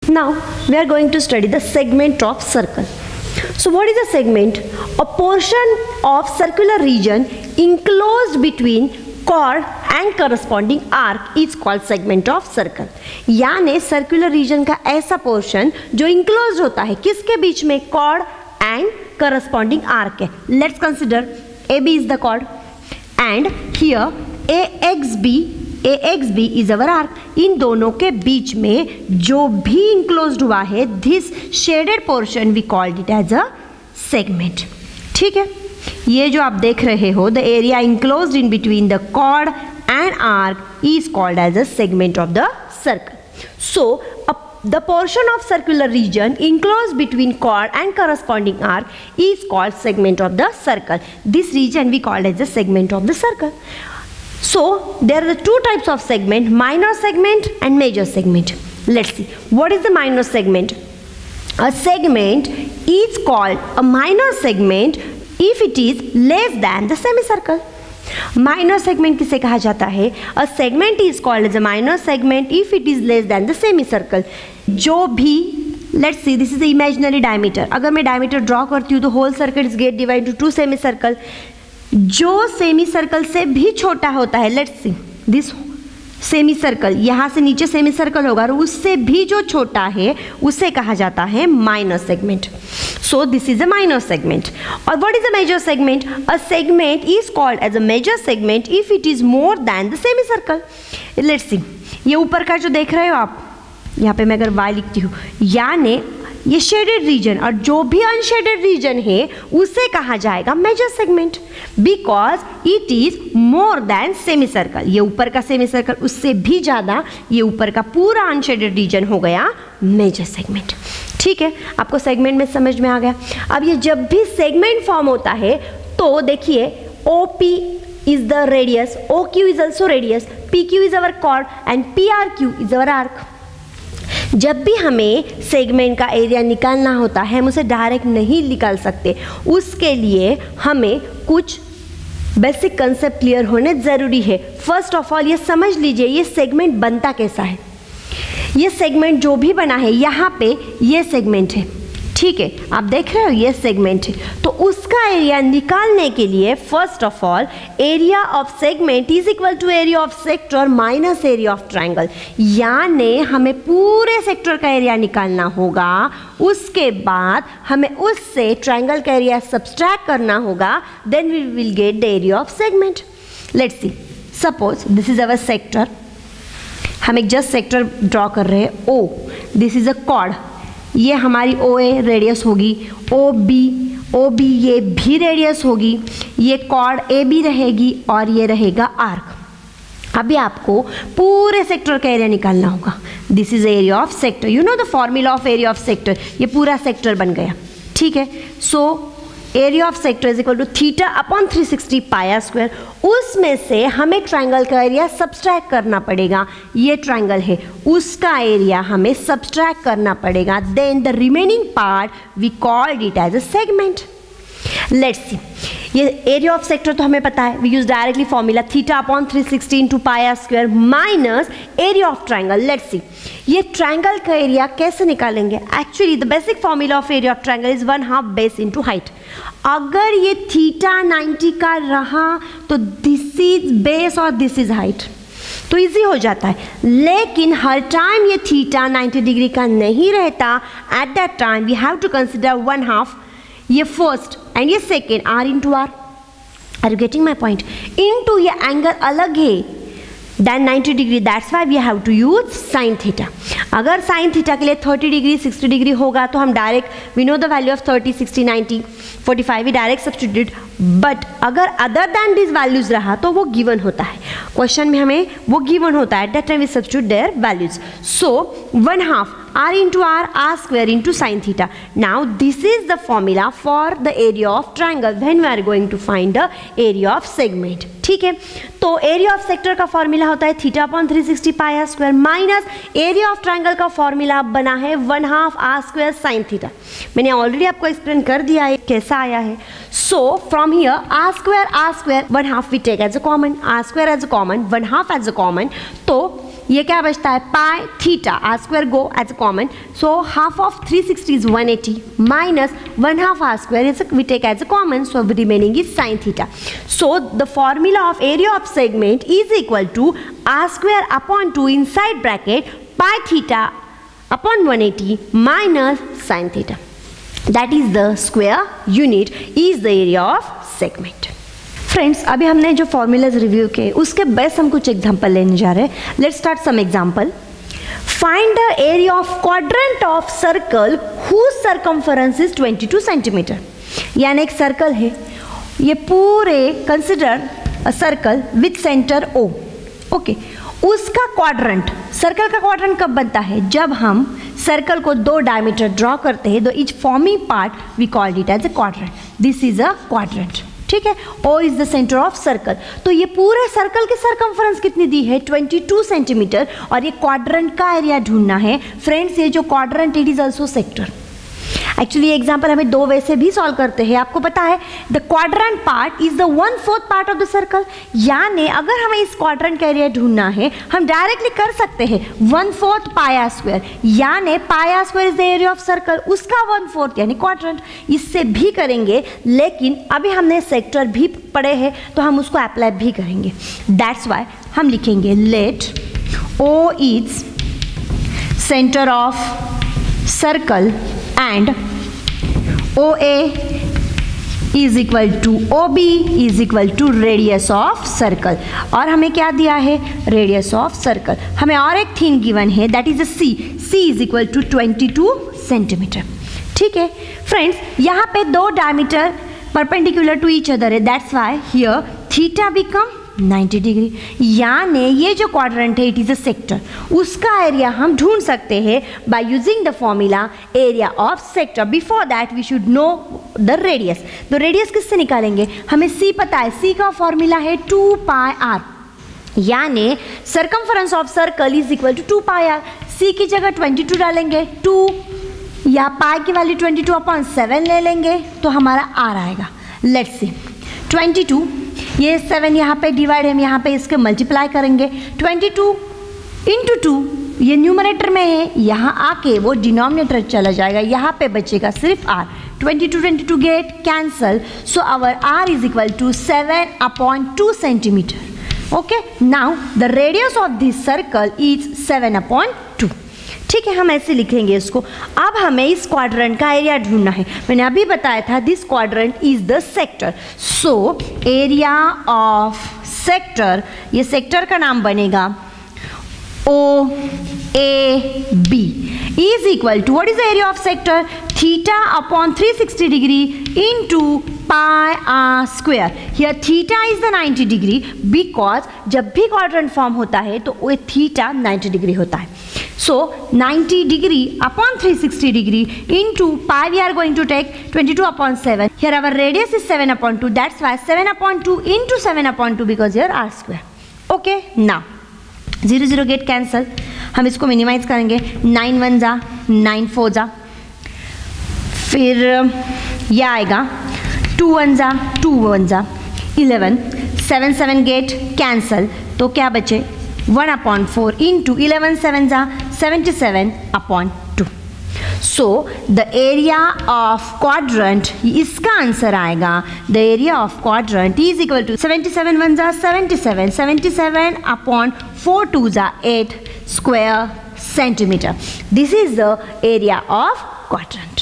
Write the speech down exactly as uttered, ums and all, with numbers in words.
Now we are going to study the segment of circle. So what is a segment? A portion of circular region enclosed between chord and corresponding arc is called segment of circle. यानी circular region का ऐसा portion जो enclose होता है किसके बीच में? chord and corresponding arc है. Let's consider A B is the chord and here A X B A X B is our arc. इन दोनों के बीच में जो भी इंक्लोज्ड हुआ है this shaded portion we called it as a segment. ठीक है, ये जो आप देख रहे हो the area enclosed in between the chord and arc is called as a segment of the circle. So a, the portion of circular region enclosed between chord and corresponding arc is called segment of the circle. This region we call as the segment of the circle. So there are the two types of segment, minor segment and major segment. Let's see what is the minor segment. A segment is called a minor segment if it is less than the semicircle. Minor segment किसे कहा जाता है? A segment is called as a minor segment if it is less than the semicircle. जो भी let's see this is the imaginary diameter. अगर मैं diameter draw करती हूँ तो whole circle is get divided into two semicircle. जो semi circle से भी छोटा होता है, let's see this semi circle, यहाँ से नीचे सेमी सर्कल होगा और उससे भी जो छोटा है उसे कहा जाता है minor segment. So this is a minor segment. और what is a major segment? A segment is called as a major segment if it is more than the semi circle. Let's see ये ऊपर का जो देख रहे हो आप, यहाँ पे मैं अगर वाई लिखती हूँ, यानी ये शेडेड रीजन और जो भी अनशेडेड रीजन है उसे कहा जाएगा major segment because it is more than semi circle. ये ऊपर का सेमी सर्कल उससे भी ज़्यादा, ये ऊपर का पूरा अनशेडेड रीजन हो गया मेजर सेगमेंट. ठीक है, आपको सेगमेंट में समझ में आ गया. अब ये जब भी सेगमेंट फॉर्म होता है तो देखिए O P is the radius, O Q is also radius, P Q is our chord and P R Q is our arc. जब भी हमें सेगमेंट का एरिया निकालना होता है हम उसे डायरेक्ट नहीं निकाल सकते, उसके लिए हमें कुछ बेसिक कंसेप्ट क्लियर होने ज़रूरी है. फर्स्ट ऑफ ऑल ये समझ लीजिए ये सेगमेंट बनता कैसा है. ये सेगमेंट जो भी बना है यहाँ पे ये सेगमेंट है. ठीक है, आप देख रहे हो ये सेगमेंट है, तो उसका एरिया निकालने के लिए first of all area of segment is equal to area of sector minus area of triangle. यानी हमें पूरे सेक्टर का एरिया निकालना होगा, उसके बाद हमें उससे ट्रायंगल का एरिया सब्सट्रैक्ट करना होगा, then we will get the area of segment. Let's see suppose this is our sector. हम एक जस्ट सेक्टर ड्रॉ कर रहे हैं O. This is a chord, ये हमारी O A रेडियस होगी, O B O B ये भी रेडियस होगी, ये कॉर्ड A B रहेगी और ये रहेगा आर्क. अभी आपको पूरे सेक्टर का एरिया निकालना होगा. This is area of sector. You know the formula of area of sector. ये पूरा सेक्टर बन गया. ठीक है, so area of sector is equal to theta upon three sixty pi r square. उसमें से हमें ट्रायंगल का एरिया सब्सट्रैक्ट करना पड़ेगा. ये ट्रायंगल है, उसका एरिया हमें सब्सट्रैक्ट करना पड़ेगा. Then the remaining part we called it as a segment. Let's see ये एरिया ऑफ सेक्टर तो हमें पता है, we use directly formula theta upon three sixty into pi r square minus area of triangle. Let's see ये triangle का area कैसे निकालेंगे. Actually the basic formula of area of triangle is one half base into height. अगर ये theta ninety का रहा तो this is base और दिस इज हाइट, तो इजी हो जाता है. लेकिन हर टाइम ये थीटा नाइन्टी डिग्री का नहीं रहता. At that time we have to consider one half, ये फर्स्ट एंड ये second, r into r. Are you getting my point? Into ये एंगल अलग है than ninety degree, that's why we have to use sine theta. अगर sine theta के लिए thirty degree sixty degree होगा तो हम direct we know the value of thirty sixty ninety forty five we direct substitute. But अगर other than this values रहा तो वो गिवन होता है, क्वेश्चन में हमें वो गिवन होता है. At that time we substitute their values. So one half r into r, r square into sin theta. Now this is the formula for the area of triangle when we are going to find the area of segment. ठीक है, तो area of sector का formula होता है theta upon three sixty pi r square minus area of triangle का formula बना है one half r square sine theta. मैंने ऑलरेडी आपको एक्सप्लेन कर दिया है कैसा आया है. So from here r square r square one half we take as a common, r square as a common, one half as a common. तो ये क्या बचता है pi theta, r square go as a common, so half of three sixty is one eighty minus one half r square is we take as a common, so remaining is sine theta. So the formula of area of segment is equal to r square upon two inside bracket pi theta upon one eighty minus sine theta. That is the square unit is the area of segment. Friends, अभी हमने जो formulas review किए उसके best हम कुछ example लेने जा रहे हैं. Let's start some example. Find the area of quadrant of circle whose circumference is twenty two centimetre. यानी एक सर्कल है, ये पूरे consider a circle with centre O. Okay, उसका क्वाड्रेंट, सर्कल का क्वाड्रेंट कब बनता है? जब हम सर्कल को दो डायमीटर ड्रॉ करते हैं, तो each forming part we called it as a quadrant. This is a quadrant. ठीक है, O is the centre of circle. तो ये पूरे सर्कल की सर्कमफरेंस कितनी दी है? Twenty two centimetre. और ये क्वाड्रेंट का एरिया ढूंढना है. फ्रेंड्स, ये जो quadrant it is also sector. Actually ये एग्जाम्पल हमें दो वे से भी सॉल्व करते हैं. आपको पता है the quadrant part is the one fourth part of the circle. यानी अगर हमें इस क्वाड्रेंट का एरिया ढूंढना है, हम डायरेक्टली कर सकते हैं one fourth pi r square. यानी pi r square is the area of circle, उसका वन फोर्थ यानी क्वाड्रेंट. इससे भी करेंगे, लेकिन अभी हमने सेक्टर भी पढ़े हैं तो हम उसको अप्लाई भी करेंगे. दैट्स वाई हम लिखेंगे let O is centre of circle and O A is equal to O B is equal to radius of circle. और हमें क्या दिया है? radius of circle. हमें और एक थीम गिवन है, that is a C. C is equal to twenty two centimetre. ठीक है फ्रेंड्स, यहाँ पे दो diameter perpendicular to each other है. That's why here theta become ninety degree. यानी ये जो क्वाड्रेंट है इट इज अ सेक्टर, उसका एरिया हम ढूंढ सकते हैं by using the formula area of sector. Before that we should know the radius. तो रेडियस किससे निकालेंगे? हमें सी पता है, सी का फॉर्मूला है टू पाई आर. यानी circumference of circle is equal to two pi r. C की जगह ट्वेंटी टू डालेंगे, टू या पाई की value twenty two upon seven ले लेंगे तो हमारा आर आएगा. लेट्स सी ट्वेंटी टू, ये सेवन यहाँ पे डिवाइड है, यहाँ पे इसके मल्टीप्लाई करेंगे. ट्वेंटी टू इंटू टू, ये न्यूमरेटर में है, यहाँ आके वो डिनोमिनेटर चला जाएगा, यहाँ पे बचेगा सिर्फ r. Twenty two twenty two get cancel, so our r is equal to seven upon two centimetre. Okay, now the radius of this circle is seven upon two. ठीक है, हम ऐसे लिखेंगे इसको. अब हमें इस क्वाड्रेंट का एरिया ढूंढना है. मैंने अभी बताया था this quadrant is the sector. So area of sector, ये सेक्टर का नाम बनेगा O A B is equal to what is the area of sector? Theta upon three hundred sixty degree into pi r square. Here theta is the ninety degree because जब भी quadrant form होता है तो वो theta ninety degree होता है. So ninety degree upon three hundred sixty degree into pi we are going to take twenty-two upon seven. Here our radius is seven upon two. That's why seven upon two into seven upon two because here r square. Okay, now zero zero get cancel. हम इसको minimise करेंगे. Nine one जा nine four जा, फिर यह आएगा two one जा two one जा eleven. Seven seven get cancel, तो क्या बचे one upon four into eleven seven जा seventy seven upon two. So the area of quadrant, इसका आंसर आएगा the area of quadrant is equal to seventy seven one जा seventy seven, seventy seven upon four two जा eight square centimetre. This is the area of quadrant.